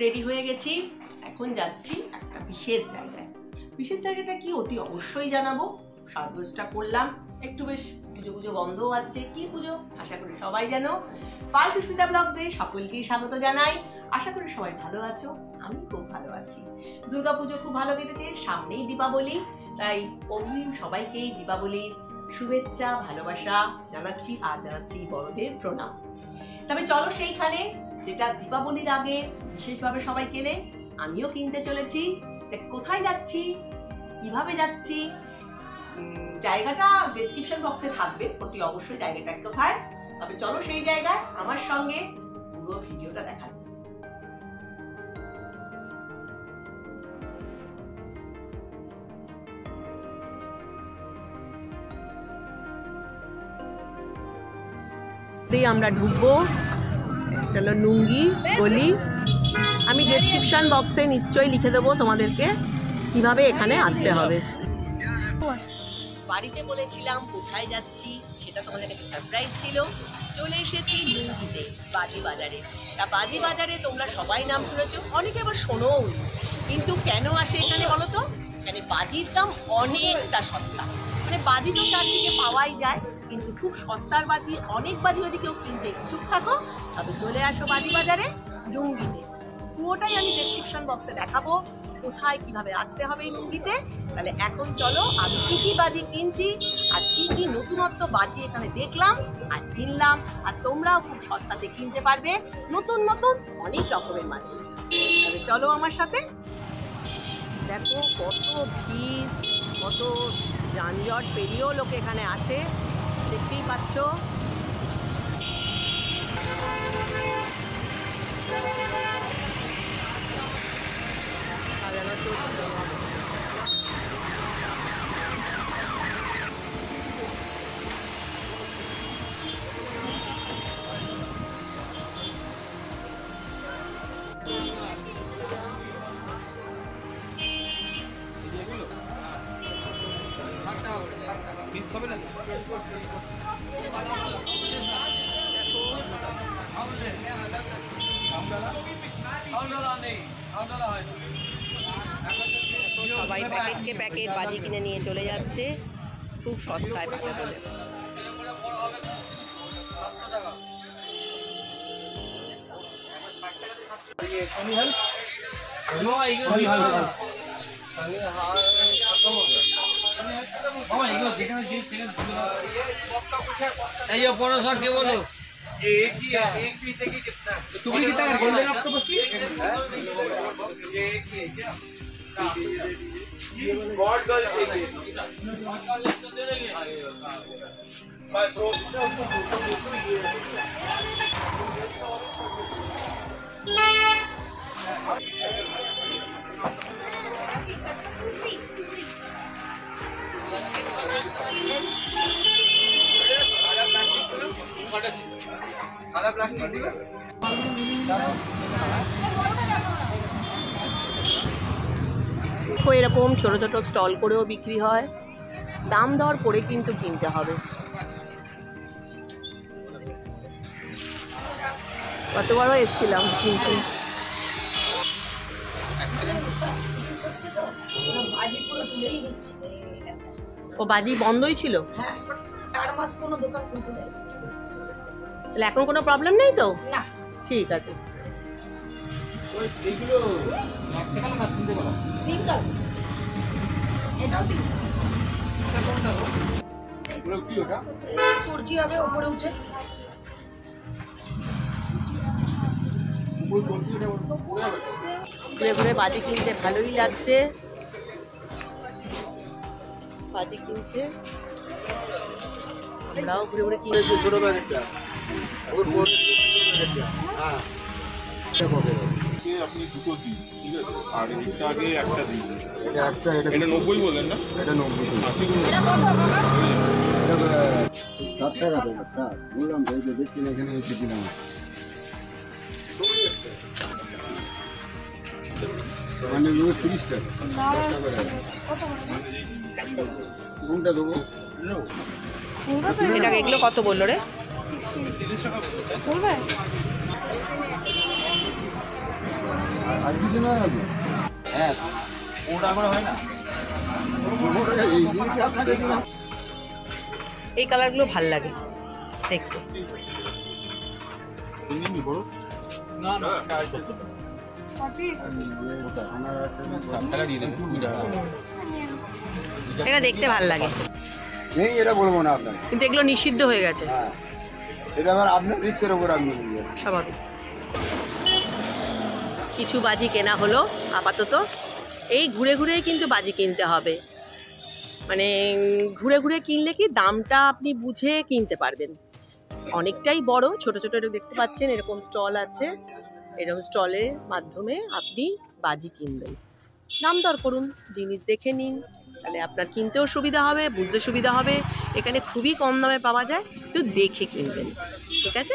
Ready হয়ে গেছি, এখন যাচ্ছি একটা বিশেষ জায়গায়। বিশেষ জায়গাটা কি অতি অবশ্যই জানাবো। সাজগোজটা করলাম, একটু বেশ পুজো পুজো গন্ধও আছে। কি পুজো আশা করি সবাই জানো। পাল সুস্মিতা ব্লগসে সকলকেই স্বাগত জানাই। আশা করি সবাই ভালো আছো, আমি খুব ভালো আছি। দুর্গাপুজো খুব ভালো কেটেছে, সামনেই দীপাবলি, তাই অগ্রিম সবাইকেই দীপাবলির শুভেচ্ছা ভালোবাসা জানাচ্ছি, আর জানাচ্ছি বড়দের প্রণাম। তবে চলো সেইখানে যেটা দীপাবলির আগে বিশেষভাবে সবাই কেনে, আমিও কিনতে চলেছি। কোথায় যাচ্ছি, কিভাবে যাচ্ছি, জায়গাটা ডেসক্রিপশন বক্সে থাকবে অতি অবশ্যই জায়গাটা কোথায়। তবে চলো সেই জায়গায় আমার সঙ্গে পুরো ভিডিওটা দেখা। আমরা ঢুকবো, চলো নুঙ্গি গলি। আমি ডেসক্রিপশন বক্সে নিশ্চয়ই লিখে দেবো তোমাদেরকে কিভাবে এখানে আসতে হবে। বাড়িতে বলেছিলাম কোথায় যাচ্ছি, সেটা তোমাদের একটা সারপ্রাইজ ছিল। চলে এসেছি নুঙ্গিতে, বাজি বাজারে। তা বাজি বাজারে তোমরা সবাই নাম শুনেছো, অনেকে আবার শোনোও, কিন্তু কেন আসে এখানে বলো তো? এখানে বাজির দাম অনেকটা সস্তা। মানে বাজি তো চারদিকে পাওয়াই যায়, কিন্তু খুব সস্তার বাজি, অনেক বাজি যদি কেউ কিনতে ইচ্ছুক থাকো তবে চলে আসো বাজি বাজারে নুঙ্গিতে। পুরোটাই আমি ডেসক্রিপশন বক্সে দেখাবো কোথায় কিভাবে আসতে হবে এই নুঙ্গিতে। তাহলে এখন চলো আমি কি কি বাজি কিনছি আর কি কি নতুনত্ব বাজি এখানে দেখলাম আর কিনলাম, আর তোমরাও খুব সস্তাতে কিনতে পারবে নতুন নতুন অনেক রকমের বাজি। তাহলে চলো আমার সাথে। দেখো কত ভিড়, কত যানজট পেরিয়েও লোক এখানে আসে, দেখতেই পাচ্ছ। সবাই প্যাকেটকে প্যাকেট বাজি কিনে নিয়ে চলে যাচ্ছে, খুব সস্তায় পাবে বলে। के बोलो एक ही है, एक पीस है कि कितना? टुकड़ी कितना है? गोल्डन ऑक्टोपस की? एक ही है क्या? गॉड गर्ल चाहिए। बस वो সাদা প্লাস্টিক দিবে। এরকম ছোট ছোট স্টল করেও বিক্রি হয়, দাম দর করে কিন্তু কিনতে হবে। কতবারও এসেছিলাম কিন্তু ও বাজি বন্ধই ছিল। 4 মাস কোনো দোকান খুলতে দেয় তাহলে এখন কোনো প্রবলেম নেই তো? না, ঠিক আছে। এইগুলো নষ্ট কালো না শুনতে পারো? পিঙ্ক কালার, এটাও পিঙ্ক। এটা কোনটা গো? এগুলো কি ওটা? চুরকি হবে উপরে উঠে। ওই চুরকি ওটা পড়ে যাবে। ঘুরে ঘুরে বাজি কিনতে ভালোই লাগছে, বাজি কিনছে। আমরাও ঘুরে ঘুরে কিনছি। ছোট ব্যাগটা ওর বড় ব্যাগটা। হ্যাঁ আপনি দুটো দিন, ঠিক আছে, আর এটা আগে একটা দিন। এটা একটা, এটা 90 বলেন না? এটা 90। 80 করে এটা কত টাকা? এটা 7 টাকা দেবো স্যার, বললাম তো এই যে দেখছেন এখানে এসে দিলাম। মানে 30 টাকা, 10 টাকা কোনটা দেবো? এটা এগুলো কত বললো রে? আর কিছু না লাগবে। হ্যাঁ 15 টাকা করে হয় না? এই জিনিস আপনাকে দিলাম। এই কালারগুলো ভাল লাগে দেখতে। না না 70 টাকা। আমার 7 টাকা দিয়ে দেবে 2 টাকা। এটা দেখতে ভাল লাগে, নেই এটা বলবো না আপনাকে। কিন্তু এগুলো নিষিদ্ধ হয়ে গেছে। হ্যাঁ এটা আবার আপনার রিক্সের উপর আপনি নিয়ে স্বাভাবিক। কিছু বাজি কেনা হলো আপাতত। এই ঘুরে ঘুরেই কিন্তু বাজি কিনতে হবে, মানে ঘুরে ঘুরে কিনলে কি দামটা আপনি বুঝে কিনতে পারবেন। অনেকটাই বড়, ছোট ছোট দেখতে পাচ্ছেন, এরকম স্টল আছে। এরকম স্টলের মাধ্যমে আপনি বাজি কিনবেন। দাম দর করুন, জিনিস দেখে নিন, তাহলে আপনার কিনতেও সুবিধা হবে, বুঝতে সুবিধা হবে। এখানে খুবই কম দামে পাওয়া যায়, তো দেখে কিনবেন, ঠিক আছে?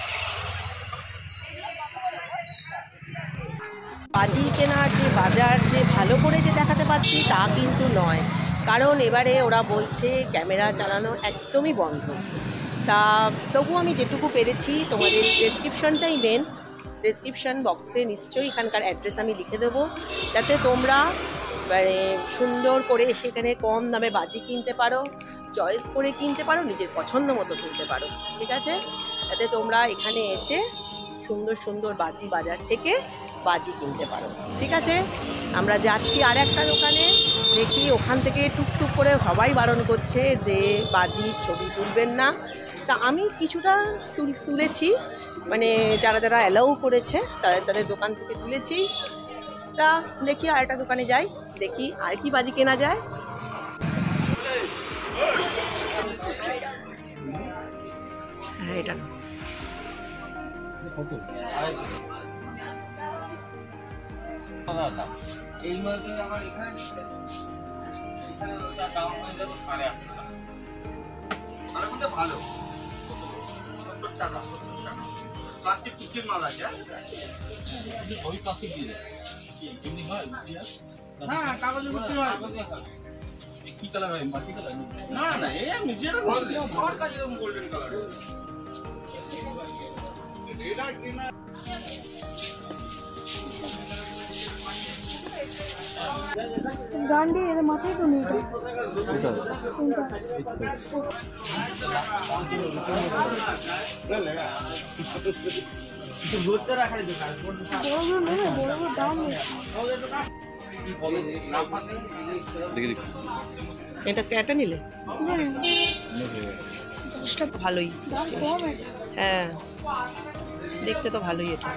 বাজি কেনার যে বাজার যে ভালো করে যে দেখাতে পারছি তা কিন্তু নয়, কারণ এবারে ওরা বলছে ক্যামেরা চালানো একদমই বন্ধ। তা তবু আমি যেটুকু পেরেছি, তোমাদের ডেসক্রিপশনটাই মেন, ডেসক্রিপশন বক্সে নিশ্চয়ই এখানকার অ্যাড্রেস আমি লিখে দেবো, যাতে তোমরা মানে সুন্দর করে সেখানে কম দামে বাজি কিনতে পারো, চয়েস করে কিনতে পারো, নিজের পছন্দ মতো কিনতে পারো, ঠিক আছে? যাতে তোমরা এখানে এসে সুন্দর সুন্দর বাজি বাজার থেকে বাজি কিনতে পারো, ঠিক আছে? আমরা যাচ্ছি আর একটা দোকানে, দেখি ওখান থেকে টুকটুক করে সবাই বারণ করছে যে বাজির ছবি তুলবেন না। তা আমি কিছুটা তুলেছি, মানে যারা যারা অ্যালাউ করেছে তাদের দোকান থেকে তুলেছি। তা দেখি আর একটা দোকানে যাই, দেখি আর কি বাজি কেনা যায়। হ্যাঁ এটা না, এই মাসে আমার এখানে দাম হয়ে যাবে 8.5 টাকা। আর কিন্তু ভালো 70 টাকা প্লাস্টিক টুকটির মাল আছে। সবই প্লাস্টিক দিয়ে দেয়। এমনি হয়? হ্যাঁ কাগজে ভর্তি হয়। কি কালার হয়? মাটি কালার? না না এই আমি যেটা বলছি আমার কাছে এরকম গোল্ডেন কালার। এটা কিনা গান্ডি এর মাথায় তো নেই। এটা নিলে ভালোই, হ্যাঁ দেখতে তো ভালোই। এটা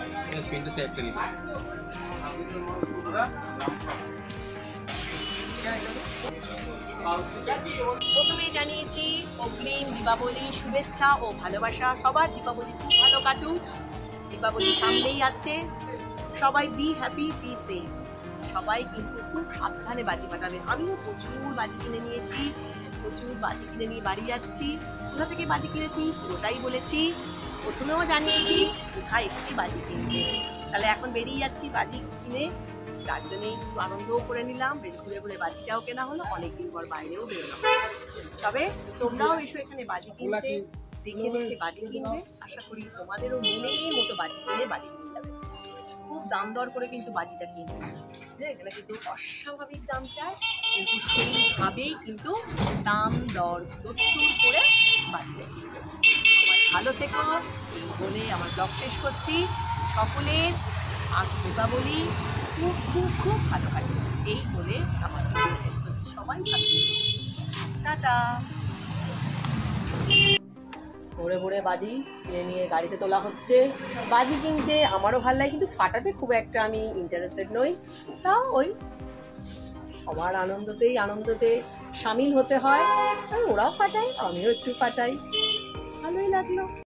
প্রথমেই জানিয়েছি অগ্রিম দীপাবলি শুভেচ্ছা ও ভালোবাসা। সবার দীপাবলি খুব ভালো কাটুক, দীপাবলি সামনেই আসছে। সবাই বি হ্যাপি, বি সেফ। সবাই কিন্তু খুব সাবধানে বাজি ফাটাবে। আমিও প্রচুর বাজি কিনে নিয়েছি, প্রচুর বাজি কিনে নিয়ে বাড়ি যাচ্ছি। কোথা থেকে বাজি কিনেছি পুরোটাই বলেছি, প্রথমেও জানিয়েছি কোথায় এসেছি বাজি কিনতে। তাহলে এখন বেরিয়ে যাচ্ছি বাজি কিনে, তার জন্যই একটু আনন্দও করে নিলাম, বেশ ঘুরে ঘুরে বাজিটাও কেনা হলো, অনেকদিন পর বাইরেও বেরোলাম। তবে তোমরাও এসো এখানে বাজি কিনতে, দেখে দেখে বাজি কিনবে। আশা করি তোমাদেরও মনের মতো বাজি কিনে বাড়ি নিয়ে যাবে। খুব দাম দর করে কিন্তু বাজিটা কিনবে, এখানে কিন্তু অস্বাভাবিক দাম চায়, কিন্তু সেইভাবেই কিন্তু দাম দর প্রস্তুত করে বাজিটা কিনবে। আমার ভালো থেকো বলে আমার ব্লগ শেষ করছি। সকলের দীপাবলি খুব খুব খুব ভালো কাটে এই বলে আমার ভিডিও শেষ করছি। সবাই ভালো থেকো, টাটা। ভোরে ভোরে বাজি কিনে নিয়ে গাড়িতে তোলা হচ্ছে। বাজি কিনতে আমারও ভালো লাগে, কিন্তু ফাটাতে খুব একটা আমি ইন্টারেস্টেড নই। তা ওই সবার আনন্দতে সামিল হতে হয়। ওরাও ফাটায়, আমিও একটু ফাটাই, ভালোই লাগলো।